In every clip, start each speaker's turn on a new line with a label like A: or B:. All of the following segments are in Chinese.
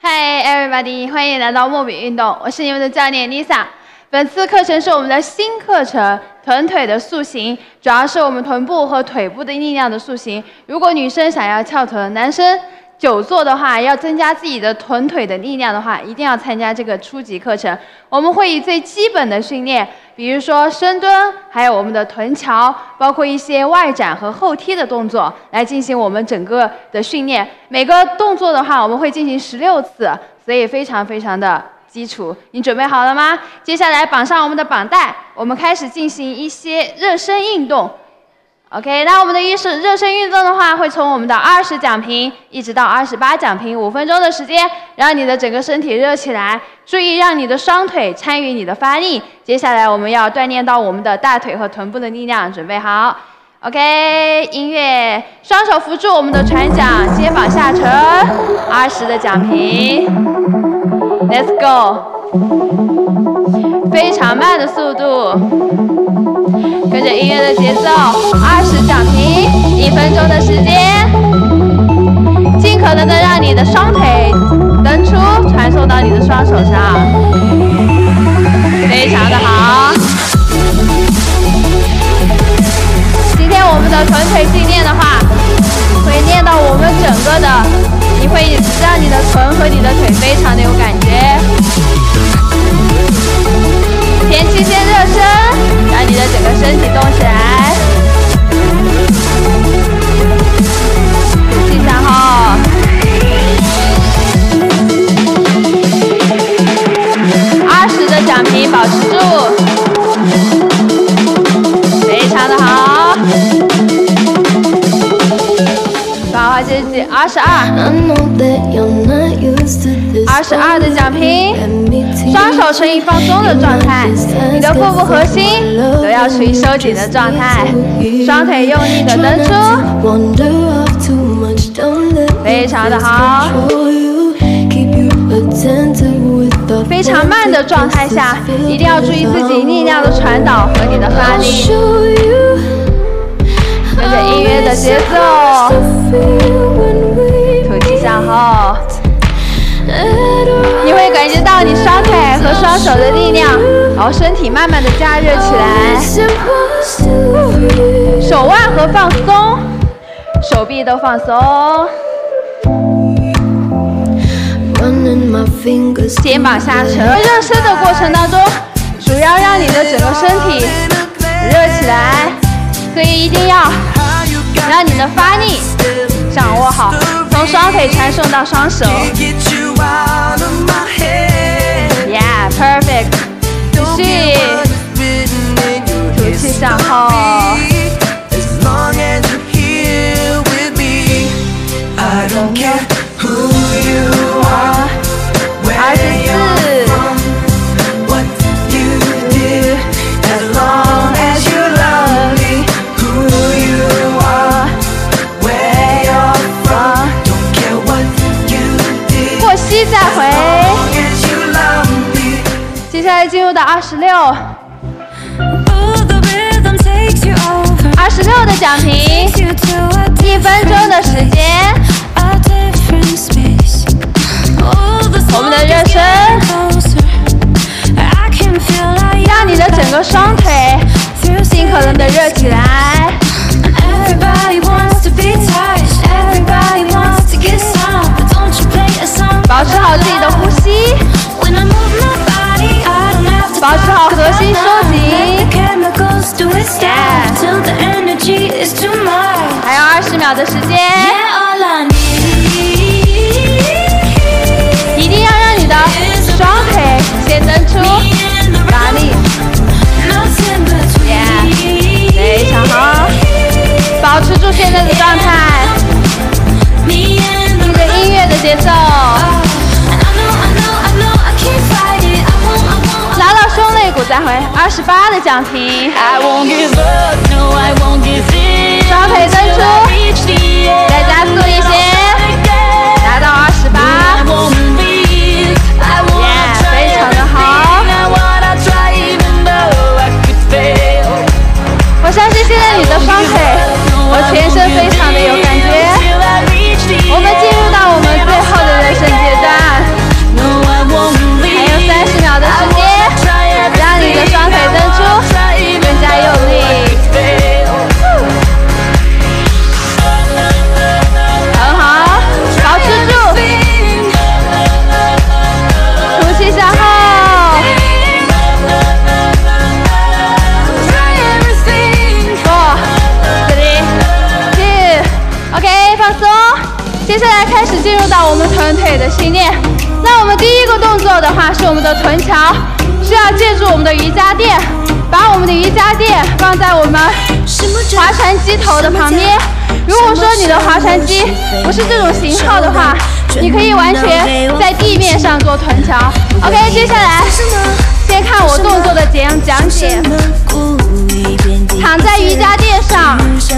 A: Hi everybody， 欢迎来到莫比运动，我是你们的教练 Lisa。本次课程是我们的新课程，臀腿的塑形，主要是我们臀部和腿部的力量的塑形。如果女生想要翘臀，男生久坐的话，要增加自己的臀腿的力量的话，一定要参加这个初级课程。我们会以最基本的训练，比如说深蹲，还有我们的臀桥，包括一些外展和后踢的动作，来进行我们整个的训练。每个动作的话，我们会进行16次，所以非常的基础。你准备好了吗？接下来绑上我们的绑带，我们开始进行一些热身运动。OK， 那我们的热身运动的话，会从我们的20讲平一直到28讲平，5分钟的时间，让你的整个身体热起来。注意让你的双腿参与你的发力。接下来我们要锻炼到我们的大腿和臀部的力量，准备好。OK， 音乐，双手扶住我们的船桨，肩膀下沉，20的讲平 ，Let's go。非常慢的速度，跟着音乐的节奏，20讲平，1分钟的时间，尽可能的让你的双腿蹬出，传送到你的双手上，非常的好。今天我们的臀腿训练的话，会练到我们整个的，你会让你的臀和你的腿非常的有感觉。前期先热身，让你的整个身体动起来。吐气向后。20的讲平，保持住，非常的好。好，接着22的讲平，双手处于放松的状态，你的腹部核心都要处于收紧的状态，双腿用力的蹬出，非常的好。非常慢的状态下，一定要注意自己力量的传导和你的发力，跟着音乐的节奏，吐气向后。你会感觉到你双腿和双手的力量，然后身体慢慢的加热起来，手腕和放松，手臂都放松，肩膀下沉。热身的过程当中，主要让你的整个身体热起来，所以一定要让你的发力掌握好，从双腿传送到双手。Yeah, perfect。继续，吐气向后。再回，接下来进入到26的讲平，1分钟的时间。我们的热身，让你的整个双腿尽可能的热起来。保持好自己的呼吸，保持好核心收紧。还有20秒的时间，一定要让你的双腿先蹬出，发力。非常好，保持住现在的状态，听着音乐的节奏。拉到胸肋骨再回，28的讲平，双腿蹬出，再加速一些，达到28，非常的好。我相信现在你的双腿和全身非常的有感觉。我们进入到我们最后的热身阶段。 进入到我们臀腿的训练。那我们第一个动作的话是我们的臀桥，需要借助我们的瑜伽垫，把我们的瑜伽垫放在我们划船机头的旁边。如果说你的划船机不是这种型号的话，你可以完全在地面上做臀桥。OK， 接下来先看我动作的讲解。躺在瑜伽垫上，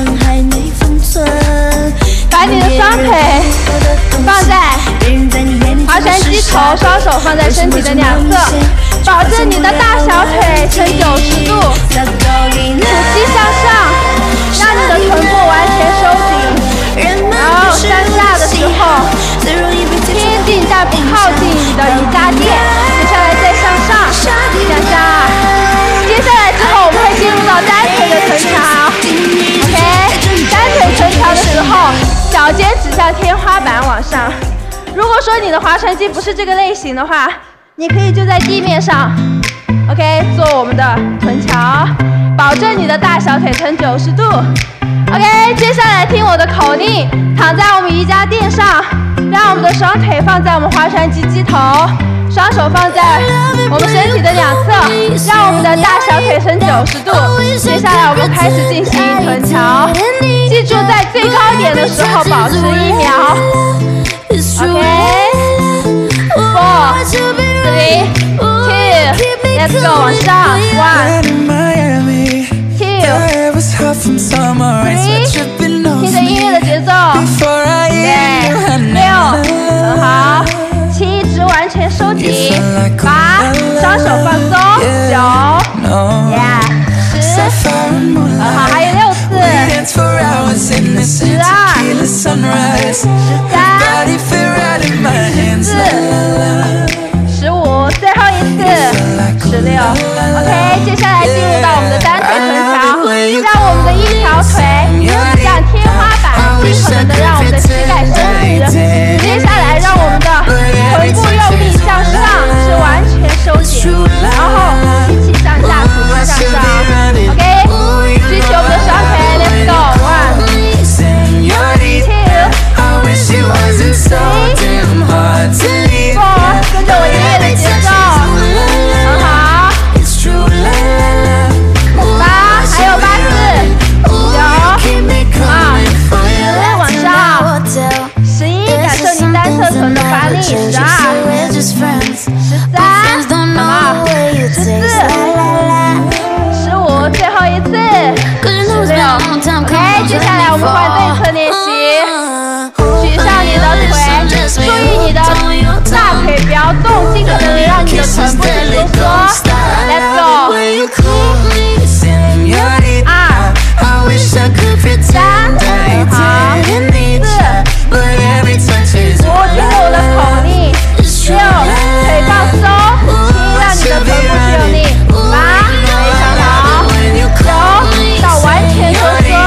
A: 把你的双腿放在划船机头，双手放在身体的两侧，保证你的大小腿呈90度，吐气向上，让你的臀部完全收紧，然后向下的时候贴近再靠近你的瑜伽垫，接下来再向上向下，接下来之后我们会进入到单腿的臀桥。 OK， 单腿臀桥的时候，脚尖指向天花板往上。如果说你的划船机不是这个类型的话，你可以就在地面上 ，OK， 做我们的臀桥，保证你的大小腿呈90度。OK， 接下来听我的口令，躺在我们瑜伽垫上，让我们的双腿放在我们划船机机头，双手放在我们身体的两侧，让我们的大小腿呈90度。接下来我们开始进行臀桥，记住在最高点的时候保持1秒。OK， 4、3、2，Let's go， 往上 ，1、2、3，听着音乐的节奏，对，6，很好，7，直完全收紧，8，双手放松，9， 10，很好，还有6次，12，13，14，15，最后一次，16。OK， 接下来进入到我们的单腿臀桥，让我们的一条腿向天花板，尽可能的让我们的膝盖伸直。接下来让我们的臀部用力向上，是完全收紧，然后一起向下，吐气向上。OK， 举起我们的双腿 ，Let's go， 1、2、3、4，跟着我音乐的节奏，很好。8，还有8次，9、10，往上。11，感受你单侧臀的发力。12、13，很好。14、15，最后一次。16。OK， 接下来我们换对侧练习。举上你的腿，注意你的大腿不要动，尽可能的让你的臀部去收缩。Let's go。1、2、3，很好。4、5，听着我的口令。6，腿放松，7，让你的臀部去用力。8，非常好。9，到完全收缩。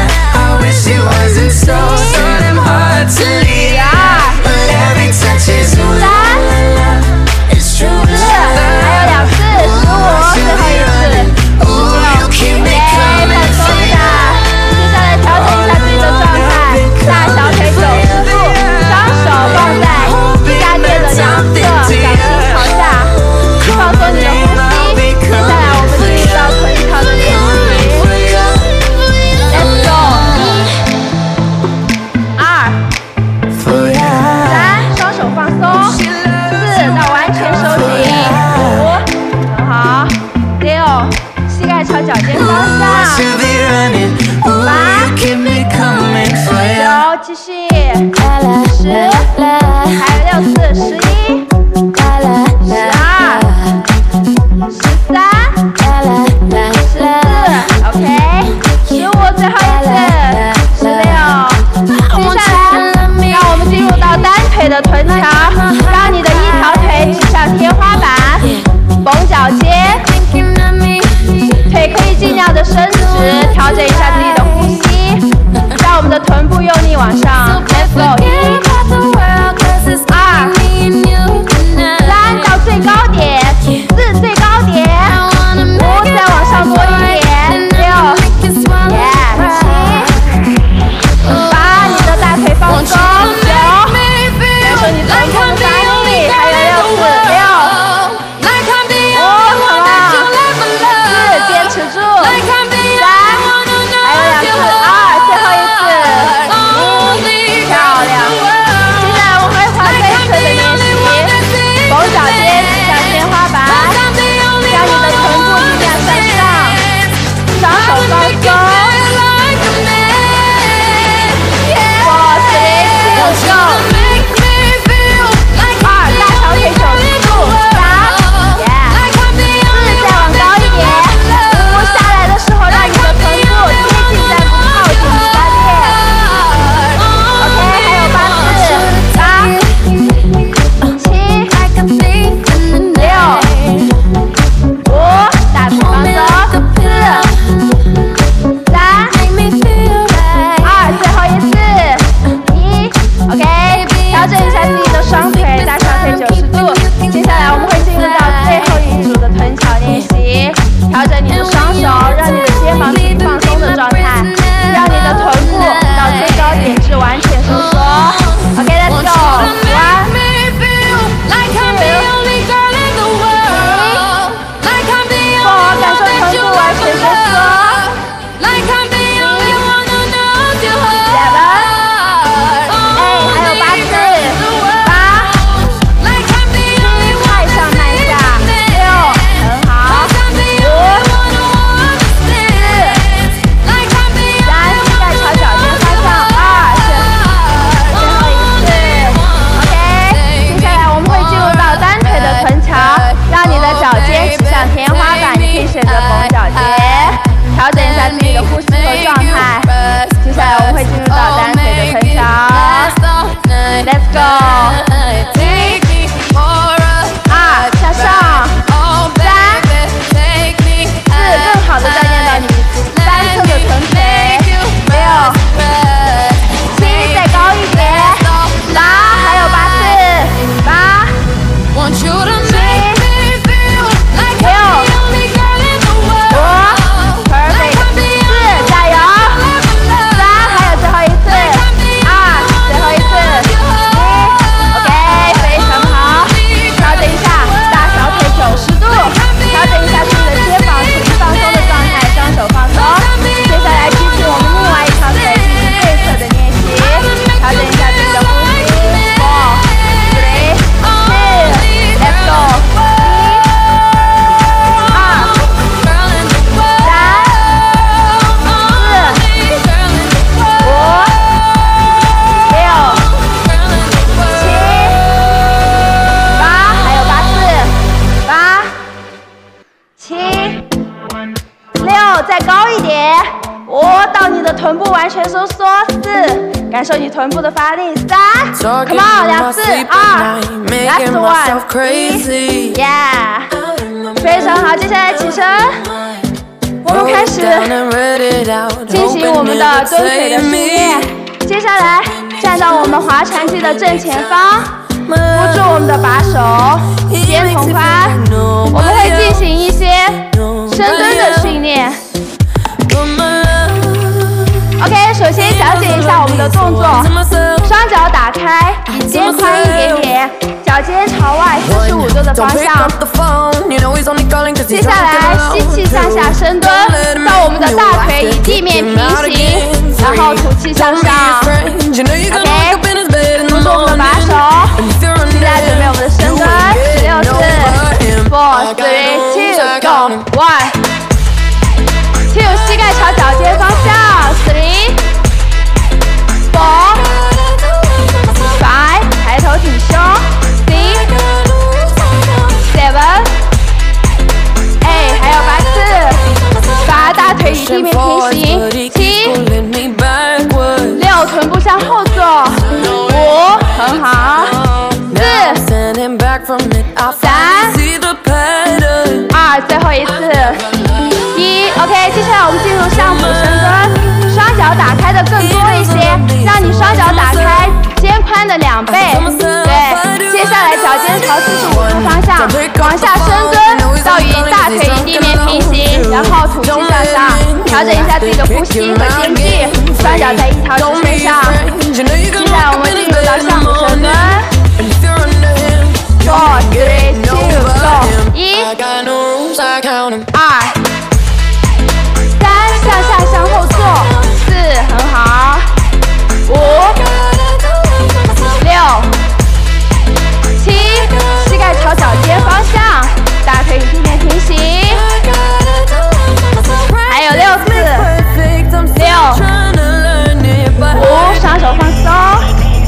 A: 继续，10，还有6次，11、12、13、14 ，OK，15，最后一次，16。接下来，让我们进入到单腿的臀桥，让你的一条腿指向天花板，绷脚尖，腿可以尽量的伸直，调整一下自己的呼吸。让我们的臀部用力往上 ，Let's go， 1、2、3到最高点，4最高点，5再往上多一点，6、7、8，你的大腿放松，9、 向上，3、4，更好的再念到你单侧的臀腿，6、7，再高一点，8，还有8次，8、7、6、5 ，perfect， 4，加油，3，还有最后一次，2，最后一次，1，OK， 非常好，调整一下大小腿90度，调整一下自己的肩膀处于放松的状态，双手放松。接下来举起我们另外一条腿进行对侧的练习，调整一下自己的呼吸。4、3、2，let's go。再高一点，5，到你的臀部完全收缩，4，感受你臀部的发力，3 ，come on， 2次，2 ，last one，1 ，yeah， 非常好，接下来起身，我们开始进行我们的蹲腿的训练，接下来站到我们划船机的正前方，扶住我们的把手，肩同宽，我们会进行一些深蹲的训练。OK， 首先讲解一下我们的动作，双脚打开，椅肩宽一点点，脚尖朝外45度的方向。接下来吸气向下深蹲，到我们的大腿与地面平行，然后吐气向上。OK， 扶住我们的把手，现在准备我们的深蹲，16次，4、3、2、go， 1、2，膝盖朝脚尖方向，3、4、5，抬头挺胸，6、7、8，还有8次，把大腿与地面平行，7、6，臀部向后坐，5，很好，4、3、2，最后一次，1 ，OK， 接下来我们进入上俯深蹲，双脚打开的更多一些，让你双脚打开肩宽的2倍，对，接下来脚尖朝45度方向，往下深蹲，到与大腿与地面平行，然后吐气向上，调整一下自己的呼吸和间距，双脚在一条直线上，接下来我们进入到上俯深蹲，4、3、2、go， 1、2、3，向下向后坐，4，很好，5、6、7，膝盖朝脚尖方向，大腿与地面平行，还有6次，6、5，双手放松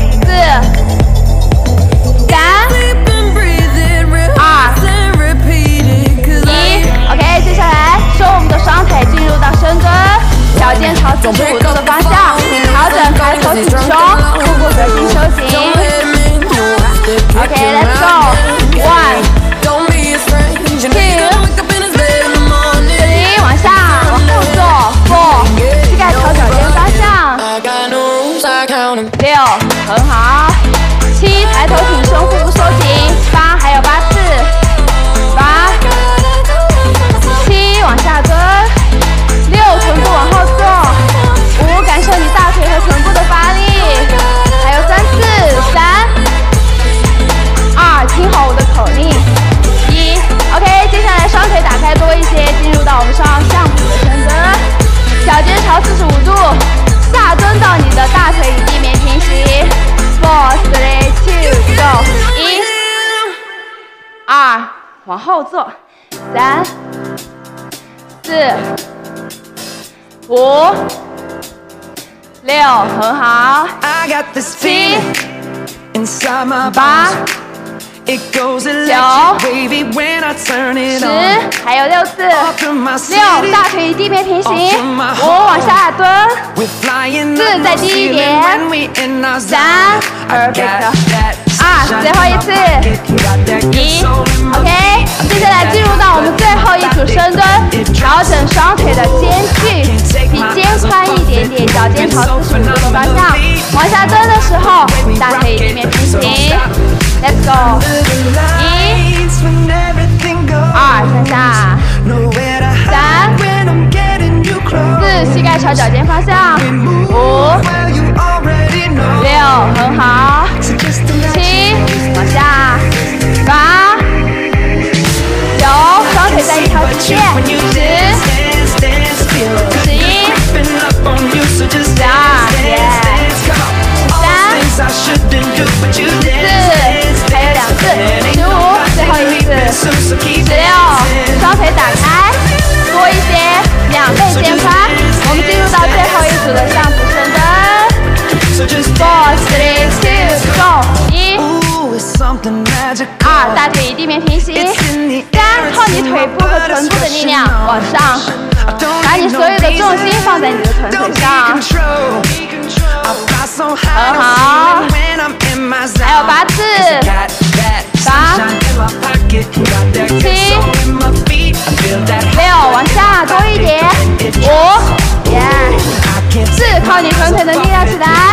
A: ，4、3、2、1 ，OK， 接下来收我们的双腿，进入到深蹲，脚尖朝45度的方向，调整抬头挺胸，腹部核心收紧。OK，let's go， 1、2、3，往下往后坐，4，膝盖朝脚尖方向，6，很好，7，抬头挺胸，腹部收紧，8，还有8次，8、7，往下蹲，6，臀部往后坐，5，感受你大腿和臀部的发力，还有3次，3、2，听好我的口令，1 ，OK， 接下来双腿打开多一些，进入到我们上俯的深蹲，脚尖朝45度，下蹲到你的大腿与地面平行，4、3、2、go， 1、2，往后坐，3、4、5、6，很好，7、8、9、10，还有6次，6，大腿与地面平行，5，往下蹲，4，再低一点，3，perfect， 最后一次，1 ，OK。接下来进入到我们最后一组深蹲，调整双腿的间距，比肩宽一点点，脚尖朝45度的方向。往下蹲的时候，大腿与地面平行。Let's go， 1、2， 向下，3、4，膝盖朝脚尖方向，5、6，很好，7，往下，8、9，双腿在一条直线，10、11、12，还有2次，15，最后一次，16，双腿打开，多一些，2倍肩宽。我们进入到最后一组的上俯深蹲。4、3、2、go， 1、2，大腿与地面平行。3，靠你腿部和臀部的力量往上，把你所有的重心放在你的臀腿上。很好，还有8次，8、7、6，往下多一点，5、4，靠你臀腿的力量起来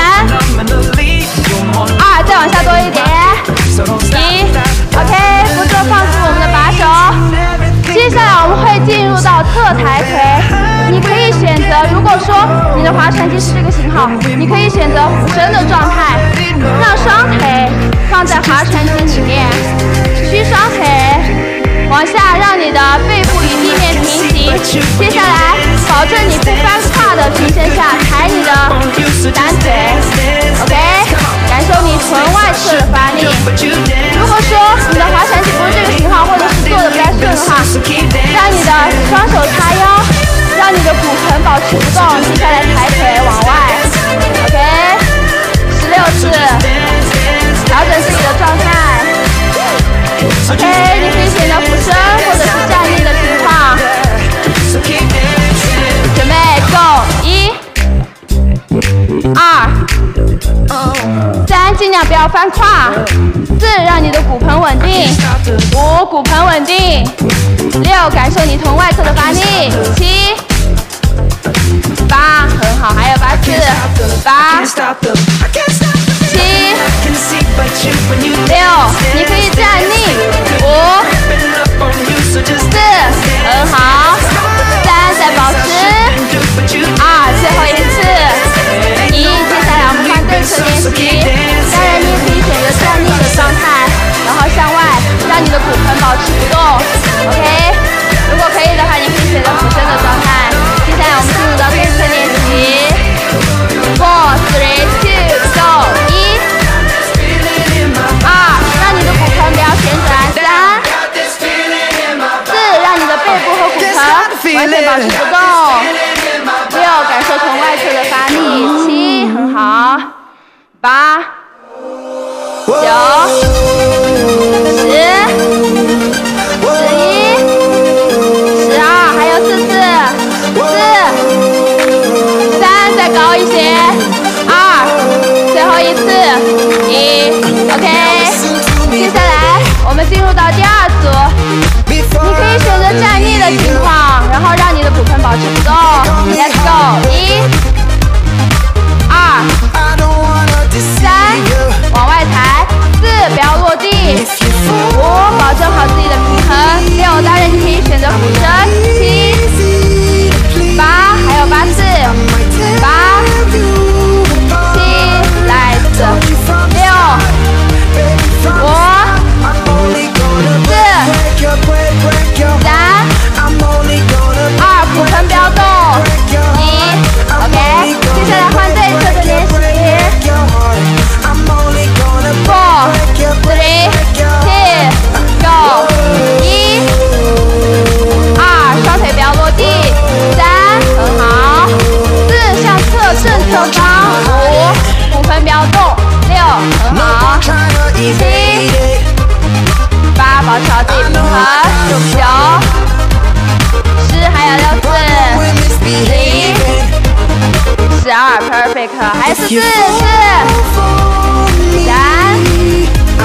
A: ，3、2，再往下多一点，1 ，OK， 不做放弃我们的把手。接下来我们会进入到侧抬腿，你可以选择，如果说你的划船机是这个型号，你可以选择俯身的状态，让双腿放在划船机里面，屈双腿往下，让你的背部与地面平行。接下来保证你不翻胯的情形下抬你的单腿 ，OK， 感受你臀外侧的发力。如果说你的划船机不是这个型号，或者是做的不太顺的话，让你的双手叉腰，让你的骨盆保持不动。接下来抬腿往外 ，OK， 16次，调整自己的状态 ，OK， 你可以选择俯身或者是站立的情况。准备 ，Go， 1、2、3，尽量不要翻胯。4，让你的骨盆稳定。5，骨盆稳定。6，感受你臀外侧的发力。7、8，很好，还有8次。8、7、6，你可以站立。5、4，很好。3，再保持。2，最后一次。1，接下来我们换对侧练习。当然，你也可以选择站立的状态，然后向外，让你的骨盆保持不动。OK， 如果可以的话，你可以选择俯身的状态。接下来我们进入到对侧练习。4、3、2、go， 1、2，让你的骨盆不要旋转。3、4，让你的背部和骨盆完全保持不动。6，感受臀外侧的发力。7，很好。8、9、10、11、12，还有4次。4、3，再高一些。2，最后一次。1 ，OK。接下来我们进入到第2组，你可以选择站立的情况，然后让你的骨盆保持不动。Let's go， 1、2、3，往外抬。4，不要落地。5，保证好自己的平衡。6，当然你可以选择俯身。7、8，还有8次。8、7，来4、6、5、4、3、2，骨盆不要动。1 ，OK。接下来换对侧的练习。4、3、2、go。1、2，双腿不要落地。3，很好。4，向侧正侧方。5，骨盆不要动。6，很好。7、8，保持好自己平衡。9、10，还有6次。11、12 ，perfect， 还有4次。3、2、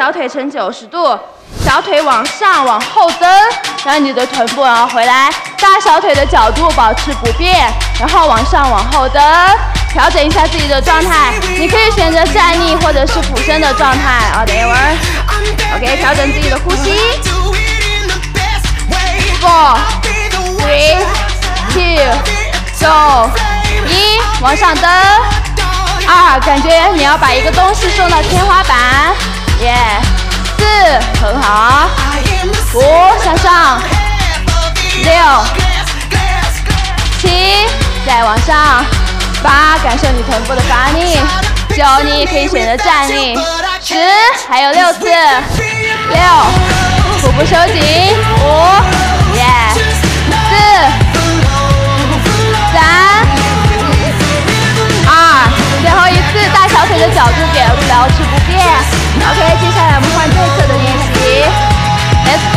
A: 小腿呈90度，小腿往上往后蹬，让你的臀部回来，大小腿的角度保持不变，然后往上往后蹬，调整一下自己的状态，你可以选择站立或者是俯身的状态啊。等一会儿 ，OK， 调整自己的呼吸。4、3、2、go， 1，往上蹬。2，感觉你要把一个东西送到天花板，耶。4，很好。5，向上。6、7，再往上。8，感受你臀部的发力。9，你也可以选择站立。10，还有6次。6，腹部收紧。5，耶。4、3、2，最后一次，大小腿的角度保持不变。OK， 接下来我们换对侧的练习。Let's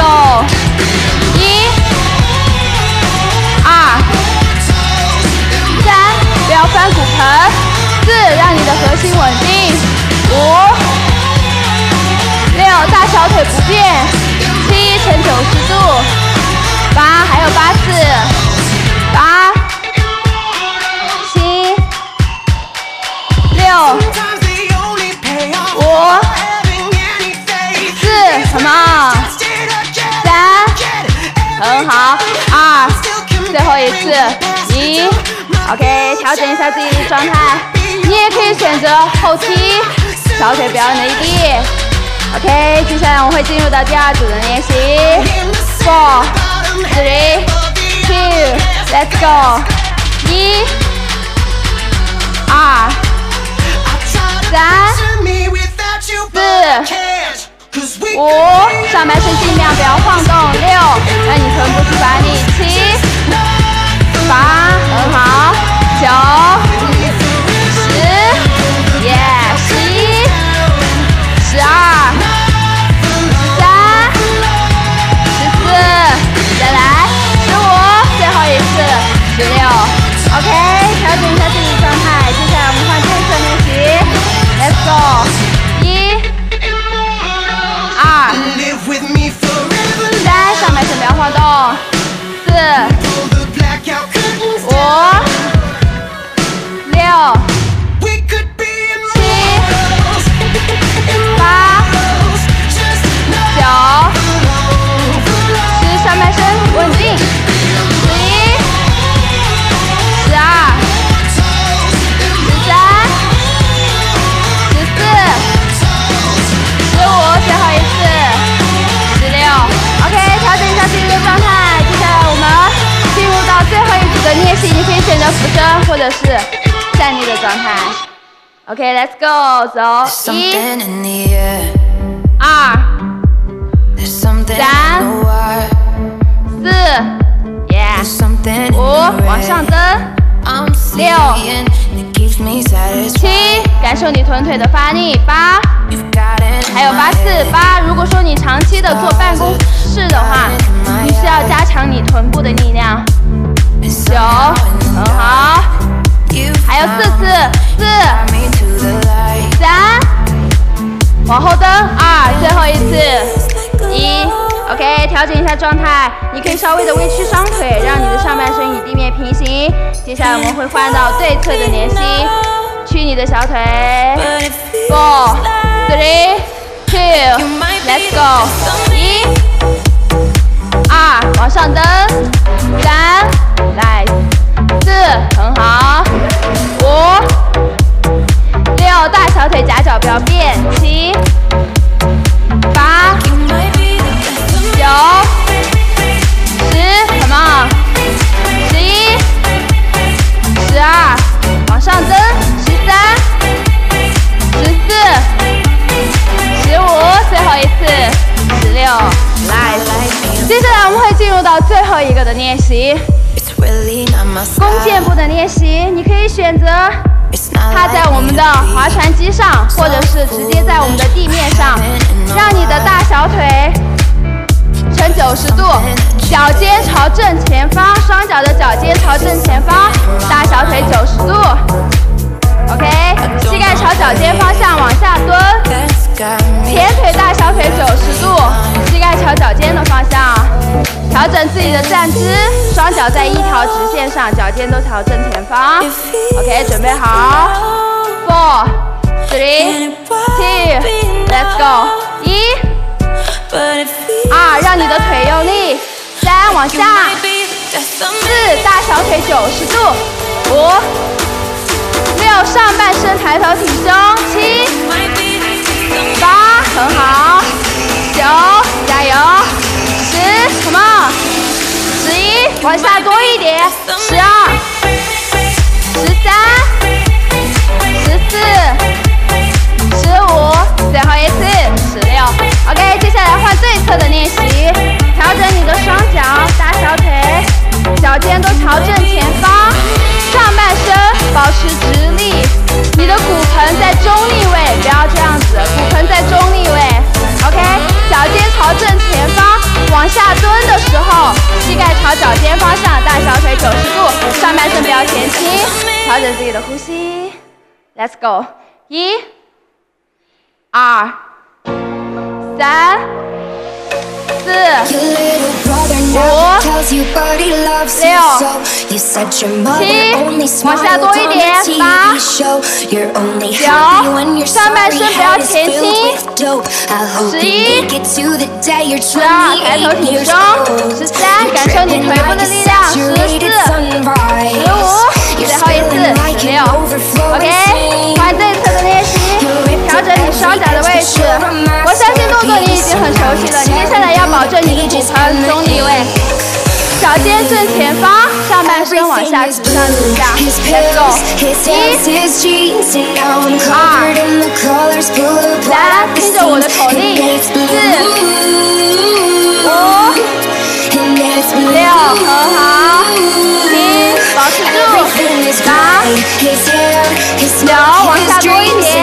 A: go。1、2、3，不要翻骨盆。4，让你的核心稳定。5、6，大小腿不变。7，呈90度。8，还有8次。8、7、6、5、4， come on。3，很好。2，最后一次。1。OK， 调整一下自己的状态，你也可以选择后踢，小腿不要内地。OK， 接下来我会进入到第2组的练习。4、3、2 ，Let's go。1、2、3、4、5，上半身尽量不要晃动。6，让你臀部去发力。7、8，很好。9、10，耶。11、12、13、14，再来。15，最后一次。16。OK， 调整一下自己的状态，接下来我们换对侧练习。Let's go。1、2、3，上半身不要晃动。4、5、6、7、8、10，上半身稳定。11、12、13、14、15，最后一次。16。OK， 调整一下自己的状态，接下来我们进入到最后一组的练习，你可以选择俯身或者是站立的状态。OK，Let's go， 走。1、2、3、4，耶。5，往上蹬。6、7，感受你臀腿的发力。8，还有8次。8，如果说你长期的做办公室的话，你需要加强你臀部的力量。9，很好。还有4次。4、3，往后蹬。2，最后一次。1。OK， 调整一下状态，你可以稍微的微曲双腿，让你的上半身与地面平行。接下来我们会换到对侧的练习，屈你的小腿。4、3、2 ，Let's go。1、2，往上蹬。3，来。4，很好。5、6，大小腿夹脚不要变。7、8、9、10 ，come on。11、12，往上蹬。13、14、15，最后一次。16，来。接下来我们会进入到最后一个的练习，弓箭步的练习。你可以选择踏在我们的划船机上，或者是直接在我们的地面上，让你的大小腿呈90度，脚尖朝正前方，双脚的脚尖朝正前方，大小腿90度。OK， 膝盖朝脚尖方向往下蹲。 前腿大小腿90度，膝盖朝脚尖的方向，调整自己的站姿，双脚在一条直线上，脚尖都朝正前方。OK， 准备好 ，4、3、2 ，Let's go！ 1、2，让你的腿用力；3，往下；4，大小腿90度；5、6，上半身抬头挺胸；7、8，很好；9，加油；10 ，Come on； 11，往下多一点；12、13、14、15，最后一次16。OK， 接下来换对侧的练习，调整你的双脚，大小腿，脚尖都朝正前方，上半身保持直立，你的骨盆在中立位，不要这样子，骨盆在中立位。OK， 脚尖朝正前方，往下蹲的时候，膝盖朝脚尖方向，大小腿90度，上半身不要前倾，调整自己的呼吸。Let's go， 1、2、3、4、5、6、7，往下多一点，8、9，上半身不要前倾，11、12，抬头挺胸，13，感受你腿部的力量，14、15，最后一次16。OK， 换对侧的练习，调整你双脚的位置。我相信动作你已经很熟悉了，你接下来要保证你的骨盆中立位，脚尖正前方，上半身往下直上直下。Let's go， 1、2、3，听着我的口令，4、5、6，很好，7，保持住，8、9，往下多一点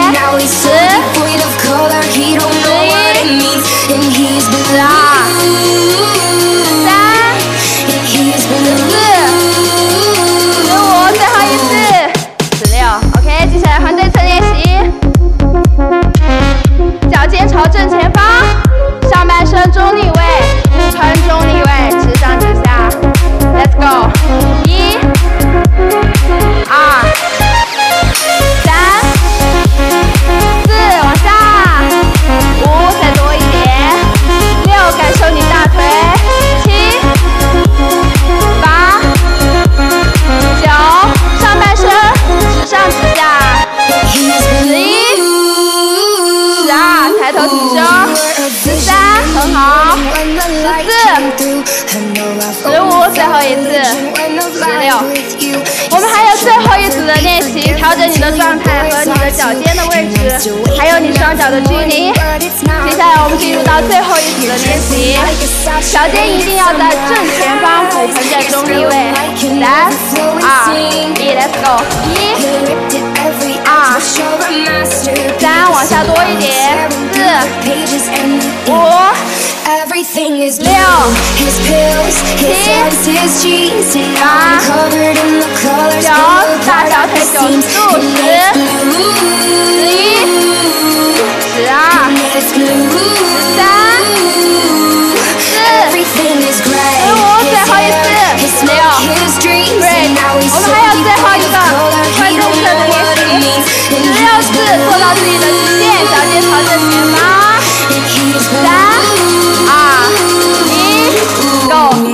A: ，10、11、12、13、14、15，最后一次16。OK， 接下来换对侧练习，脚尖朝正前方，上半身中立位，骨盆中立位，直上直下。Let's go， 1、2、3、4，往下；5，再多一点；6，感受你大腿；7、8、9，上半身直上直下；11、12，抬头挺胸；13，很好；14、15，最后一次16。我们还有最后一组的练习，调整你的状态和你的脚尖的位置，还有你双脚的距离。接下来我们进入到最后一组的练习，脚尖一定要在正前方，骨盆在中立位。3、2、1 ，Let's go！ 1、2、3，往下多一点；4、5、6、7、8、9，大小腿90度，10、11、12、13、14、15，最后一次16。Great， 我们还有最后一个换对侧的练习，16次做到自己的极限，脚尖朝正前方。3、2、1 ，Go！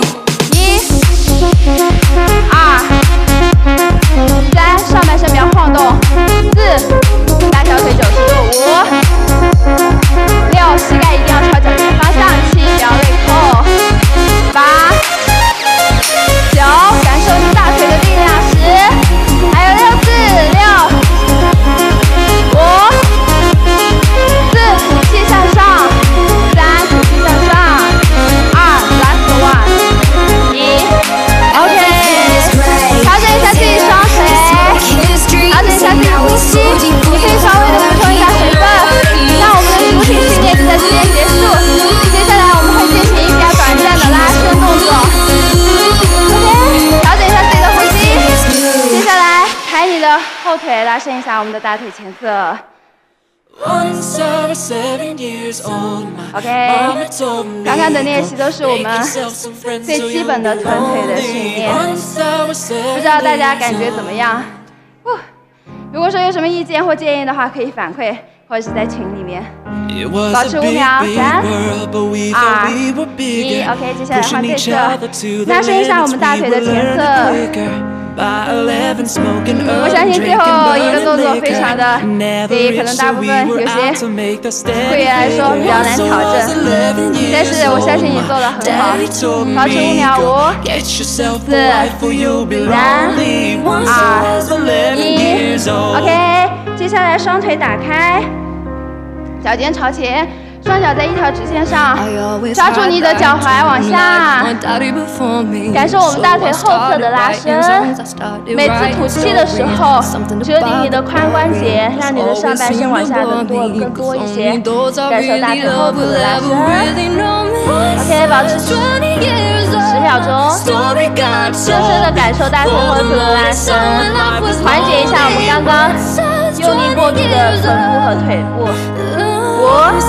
A: 3，上半身不要晃动；4，大小腿90度；5、6，膝盖一定要朝脚尖方向；7，不要累扣；8、9，感受你大腿的力量；10，还有6次，6、5、4，吐气向上；3，吐气向上；2 ，last one； 1 ，OK， 调整一下自己双腿。调整一下自己呼吸，你可以稍微的补充一下水分。那我们的主体训练就在这边结束。接下来我们会进行一下短暂的拉伸动作。OK， 调整一下自己的呼吸。接下来抬你的后腿，拉伸一下我们的大腿前侧。 OK， 刚刚的练习都是我们最基本的臀腿的训练，不知道大家感觉怎么样？如果说有什么意见或建议的话，可以反馈或者是在群里面。保持5秒，3、2、1 ，OK， 接下来换对侧，拉伸一下我们大腿的前侧。我相信最后一个动作非常的，对可能大部分有些会员来说比较难调整，但是我相信你做得很好。保持5秒，5、4、3、2、1 ，OK。接下来双腿打开，脚尖朝前。双脚在一条直线上，抓住你的脚踝往下，感受我们大腿后侧的拉伸。每次吐气的时候，折抵你的髋关节，让你的上半身往下的更多一些，感受大腿后侧的拉伸。OK， 保持10秒钟，深深的感受大腿后侧的拉伸，缓解一下我们刚刚用力过度的臀部和腿部。5、4、3、2、1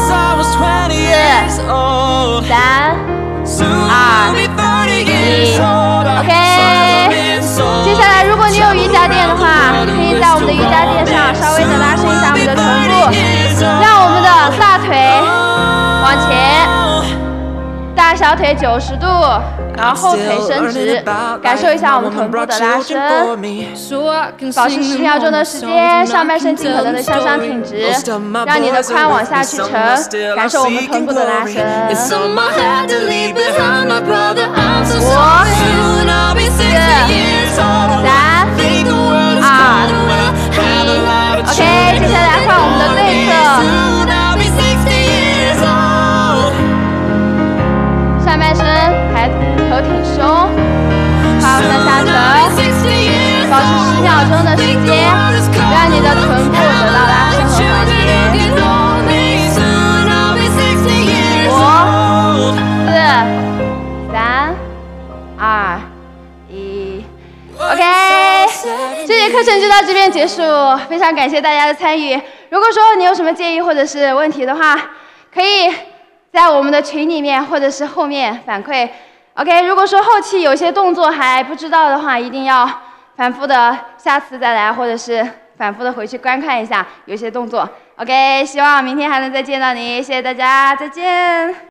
A: ，OK。接下来，如果你有瑜伽垫的话，可以在我们的瑜伽垫上稍微的拉伸一下我们的臀部，让我们的大腿往前，大小腿90度。然后后腿伸直，感受一下我们臀部的拉伸，保持10秒钟的时间，上半身尽可能的向上挺直，让你的髋往下去沉，感受我们臀部的拉伸。5、4、3、2、1 ，OK， 接下来换我们的对侧。上半身抬头挺胸，胯向下沉，保持10秒钟的时间，让你的臀部得到拉伸和缓解。5、4、3、2、1 ，OK， 这节课程就到这边结束，非常感谢大家的参与。如果说你有什么建议或者是问题的话，可以在我们的群里面或者是后面反馈。OK， 如果说后期有些动作还不知道的话，一定要反复的下次再来，或者是反复的回去观看一下有些动作。OK， 希望明天还能再见到你，谢谢大家，再见。